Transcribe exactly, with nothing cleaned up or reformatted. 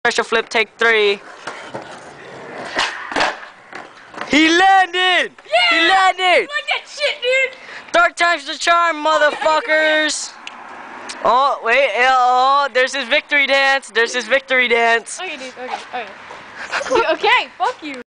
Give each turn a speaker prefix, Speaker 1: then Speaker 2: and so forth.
Speaker 1: Special flip, take three. He landed!
Speaker 2: Yeah!
Speaker 1: He landed!
Speaker 2: Like that shit, dude!
Speaker 1: Third time's the charm, motherfuckers! Oh, wait, oh, there's his victory dance. There's his victory dance.
Speaker 2: Okay, dude, okay, okay. Okay, fuck you.